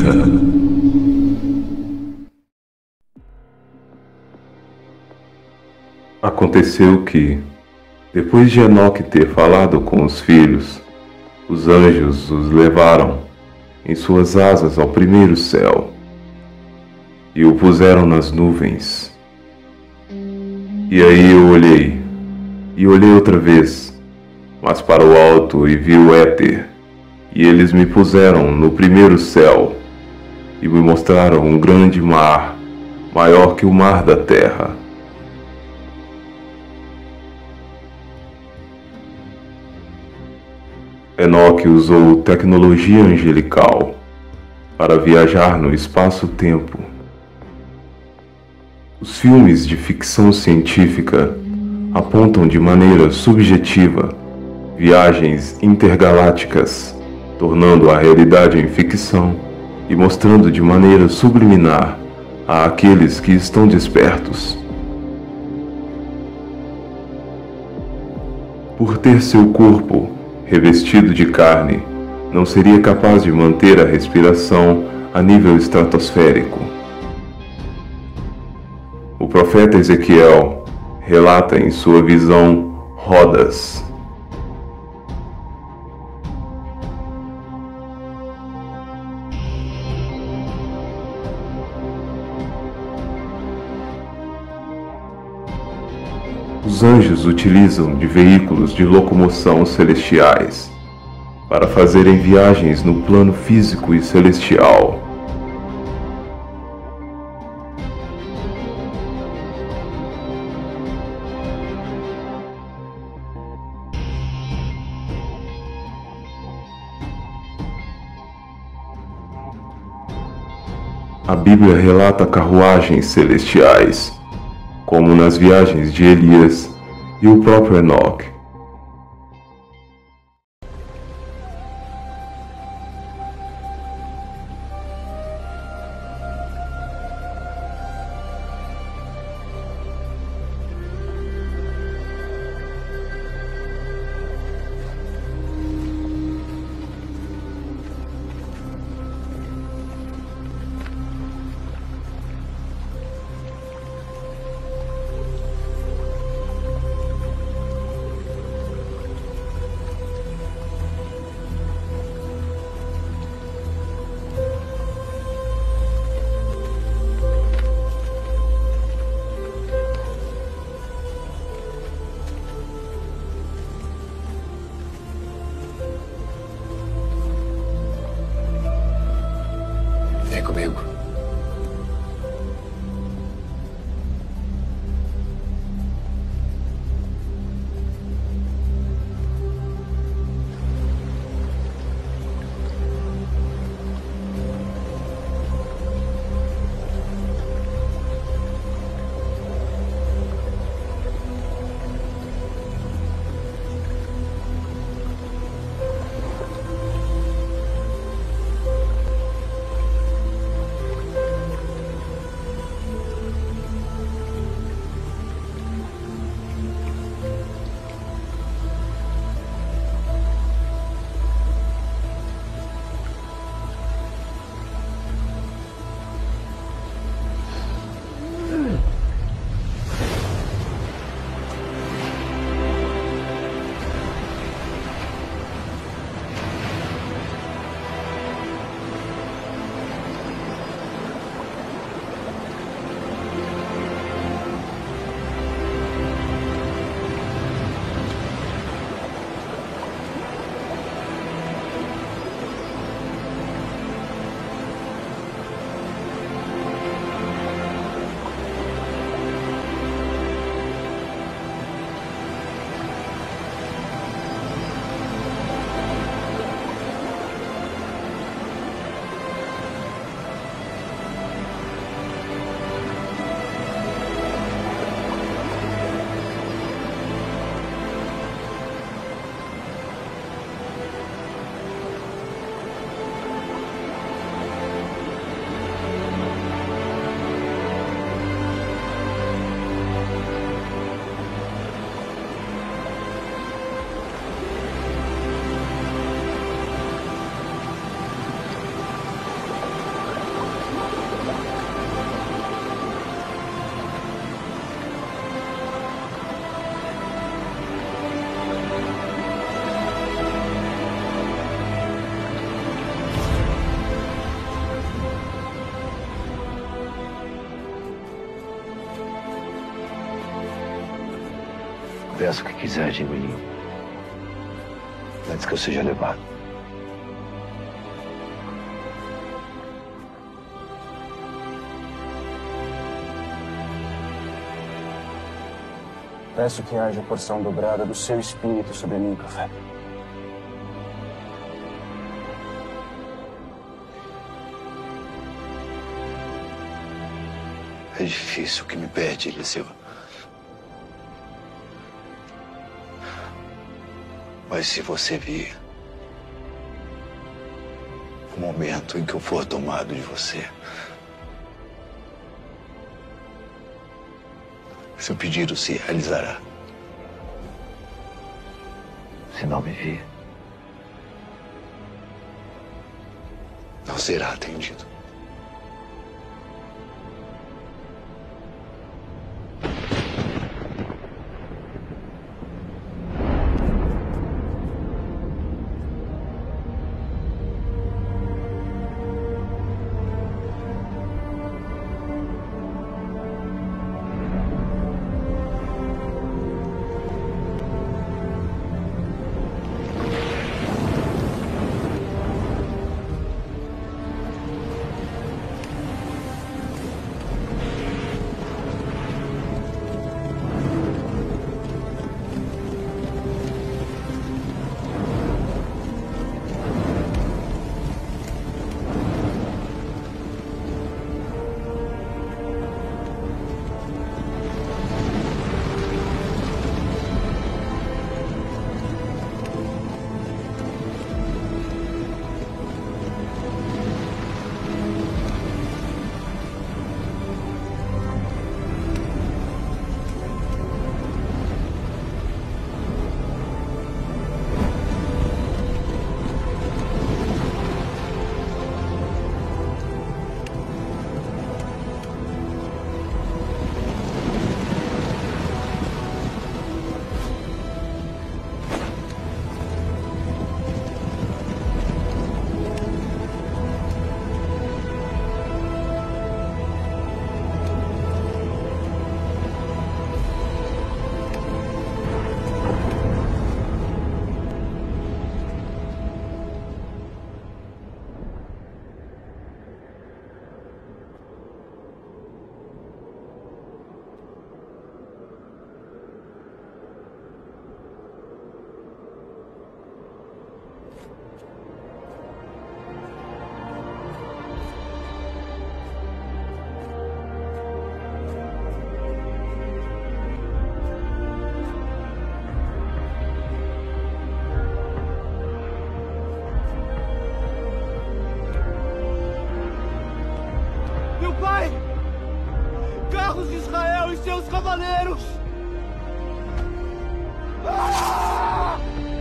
Aconteceu que, depois de Enoque ter falado com os filhos, os anjos os levaram em suas asas ao primeiro céu e o puseram nas nuvens. E aí eu olhei, e olhei outra vez, mas para o alto e vi o éter, e eles me puseram no primeiro céu e me mostraram um grande mar, maior que o mar da terra. Enoque usou tecnologia angelical para viajar no espaço-tempo. Os filmes de ficção científica apontam de maneira subjetiva viagens intergalácticas, tornando a realidade em ficção e mostrando de maneira subliminar a aqueles que estão despertos. Por ter seu corpo revestido de carne, não seria capaz de manter a respiração a nível estratosférico. O profeta Ezequiel relata em sua visão rodas. Os anjos utilizam de veículos de locomoção celestiais para fazerem viagens no plano físico e celestial. A Bíblia relata carruagens celestiais, como nas viagens de Elias e o próprio Enoque. Peça o que quiser de mim, antes que eu seja levado. Peço que haja porção dobrada do seu espírito sobre mim, profeta. É difícil o que me pede, Eliseu. Mas se você vir o momento em que eu for tomado de você, seu pedido se realizará. Se não me vir, não será atendido. Carros de Israel e seus cavaleiros! Ah!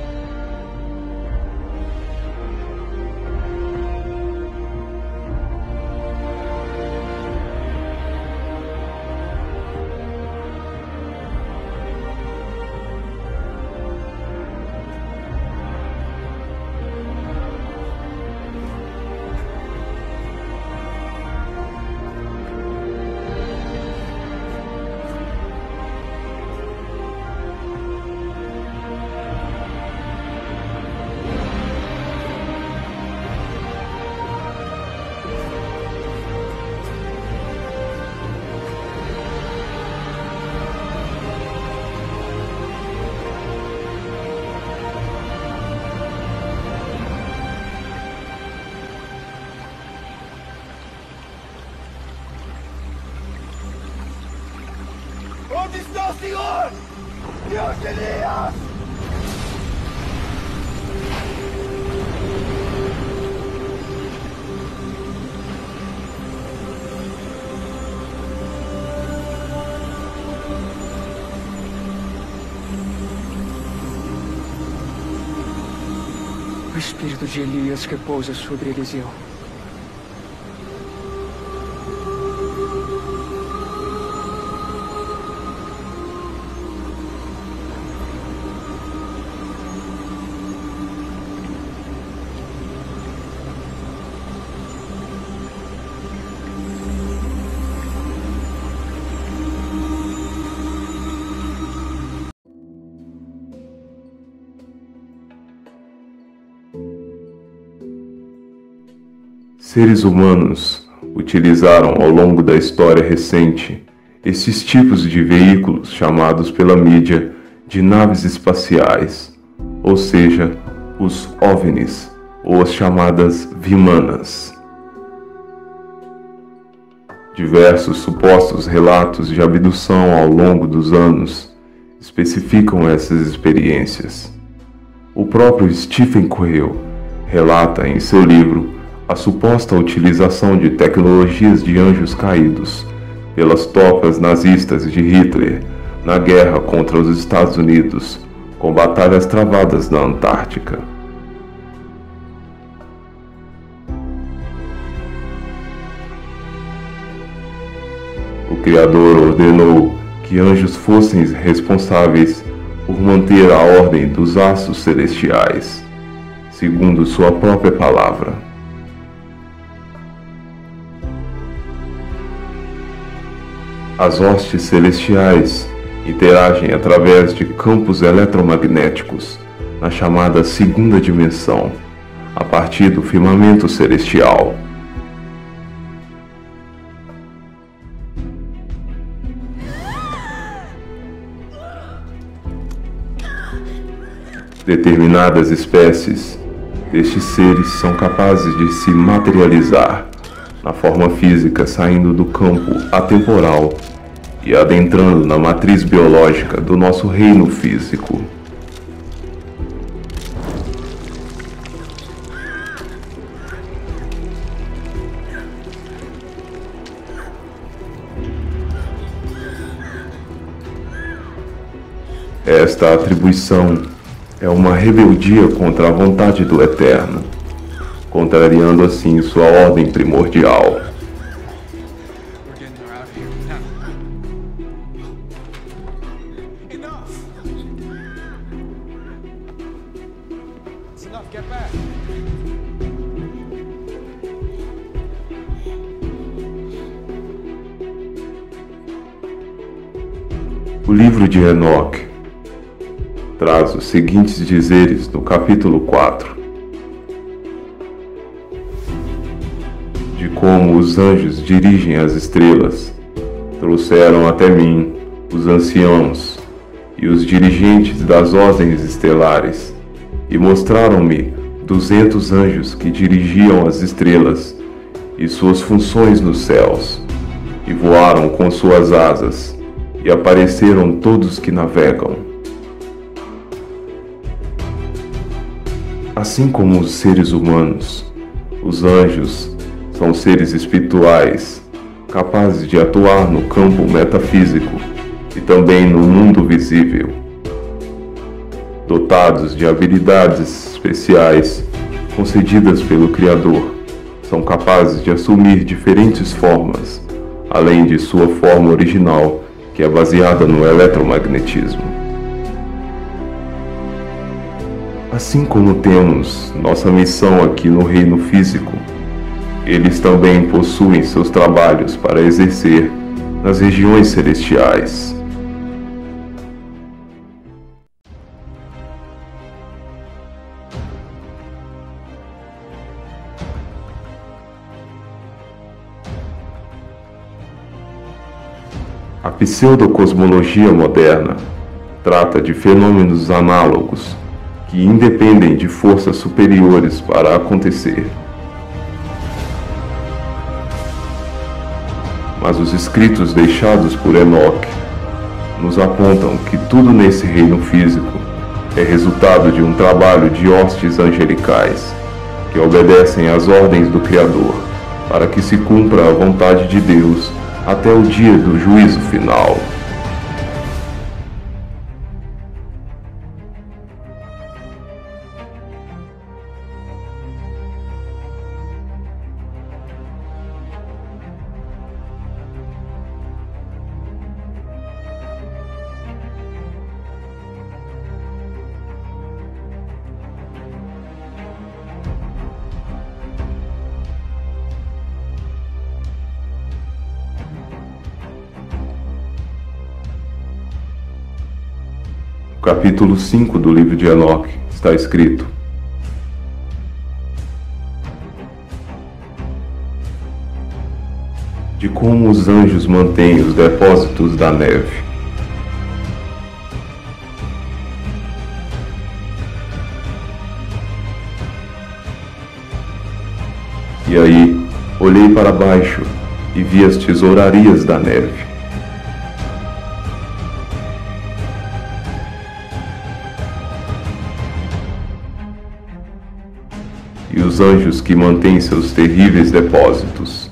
Onde está o senhor? Deus de Elias! O espírito de Elias repousa sobre Eliseu. Seres humanos utilizaram ao longo da história recente esses tipos de veículos chamados pela mídia de naves espaciais, ou seja, os OVNIs, ou as chamadas Vimanas. Diversos supostos relatos de abdução ao longo dos anos especificam essas experiências. O próprio Stephen Coelho relata em seu livro a suposta utilização de tecnologias de anjos caídos pelas tropas nazistas de Hitler na guerra contra os Estados Unidos, com batalhas travadas na Antártica. O Criador ordenou que anjos fossem responsáveis por manter a ordem dos astros celestiais, segundo sua própria palavra. As hostes celestiais interagem através de campos eletromagnéticos na chamada segunda dimensão, a partir do firmamento celestial. Determinadas espécies destes seres são capazes de se materializar na forma física, saindo do campo atemporal e adentrando na matriz biológica do nosso reino físico. Esta atribuição é uma rebeldia contra a vontade do Eterno, contrariando assim sua ordem primordial. O livro de Enoque traz os seguintes dizeres no capítulo 4, de como os anjos dirigem as estrelas, trouxeram até mim os anciãos e os dirigentes das ordens estelares, e mostraram-me 200 anjos que dirigiam as estrelas e suas funções nos céus, e voaram com suas asas, e apareceram todos que navegam. Assim como os seres humanos, os anjos são seres espirituais, capazes de atuar no campo metafísico e também no mundo visível. Dotados de habilidades especiais concedidas pelo Criador, são capazes de assumir diferentes formas, além de sua forma original, que é baseada no eletromagnetismo. Assim como temos nossa missão aqui no reino físico, eles também possuem seus trabalhos para exercer nas regiões celestiais. A pseudocosmologia moderna trata de fenômenos análogos que independem de forças superiores para acontecer. Mas os escritos deixados por Enoque nos apontam que tudo nesse reino físico é resultado de um trabalho de hostes angelicais que obedecem às ordens do Criador para que se cumpra a vontade de Deus até o dia do juízo final. Capítulo 5 do livro de Enoque está escrito: como os anjos mantêm os depósitos da neve. E aí, olhei para baixo e vi as tesourarias da neve. E os anjos que mantêm seus terríveis depósitos.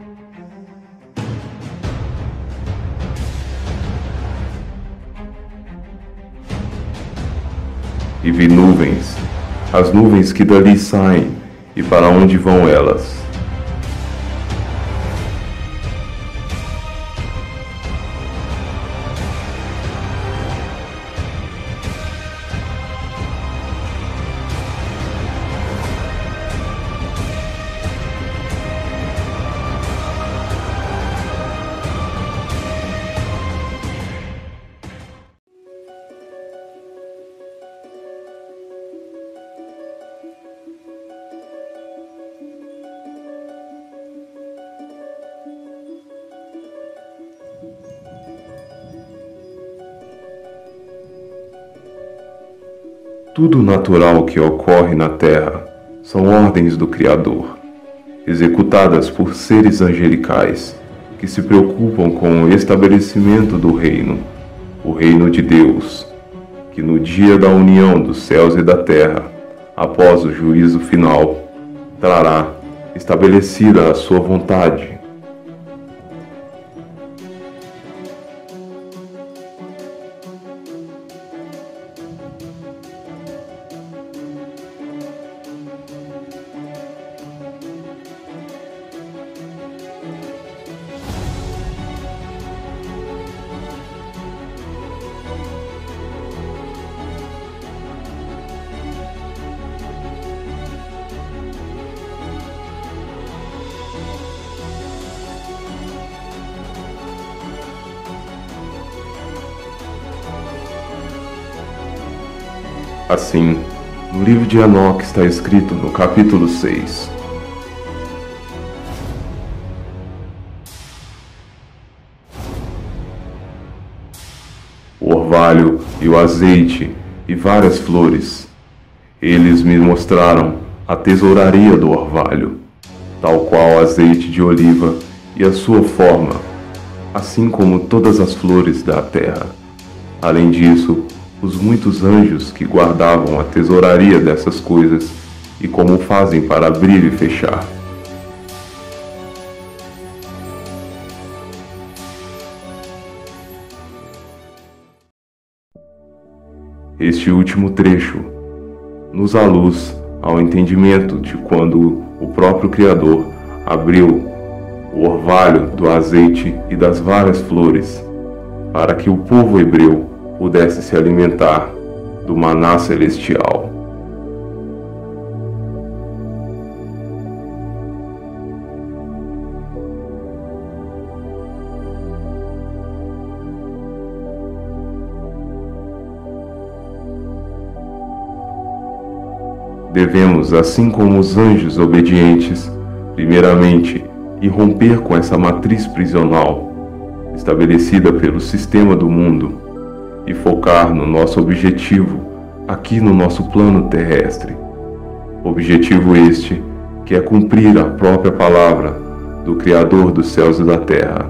E vi nuvens, as nuvens que dali saem, e para onde vão elas? Tudo natural que ocorre na Terra são ordens do Criador, executadas por seres angelicais que se preocupam com o estabelecimento do reino, o reino de Deus, que no dia da união dos céus e da terra, após o juízo final, trará estabelecida a sua vontade. Assim, no livro de Enoque está escrito no capítulo 6. O orvalho e o azeite e várias flores. Eles me mostraram a tesouraria do orvalho, tal qual o azeite de oliva e a sua forma, assim como todas as flores da terra. Além disso, os muitos anjos que guardavam a tesouraria dessas coisas e como fazem para abrir e fechar. Este último trecho nos dá luz ao entendimento de quando o próprio Criador abriu o orvalho do azeite e das várias flores para que o povo hebreu pudesse se alimentar do maná celestial. Devemos, assim como os anjos obedientes, primeiramente, irromper com essa matriz prisional estabelecida pelo sistema do mundo e focar no nosso objetivo aqui no nosso plano terrestre. Objetivo este que é cumprir a própria palavra do Criador dos céus e da terra.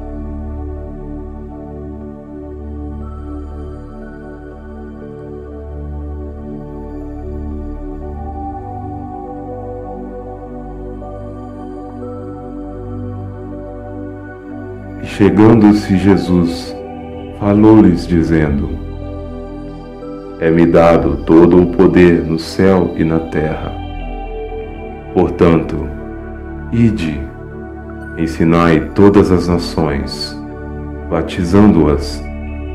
E chegando-se Jesus, falou-lhes dizendo: É-me dado todo o poder no céu e na terra. Portanto, ide, ensinai todas as nações, batizando-as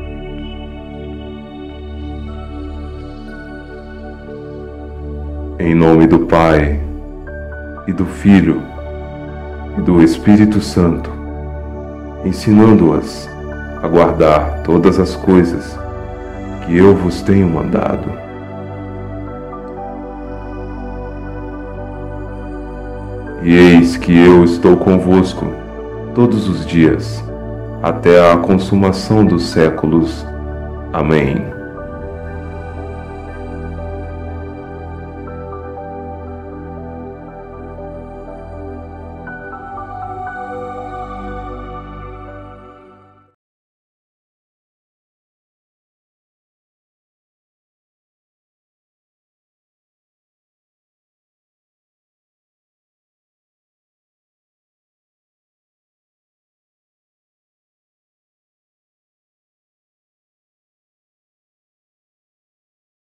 em nome do Pai, e do Filho, e do Espírito Santo, ensinando-as a guardar todas as coisas que eu vos tenho mandado. E eis que eu estou convosco todos os dias, até a consumação dos séculos. Amém.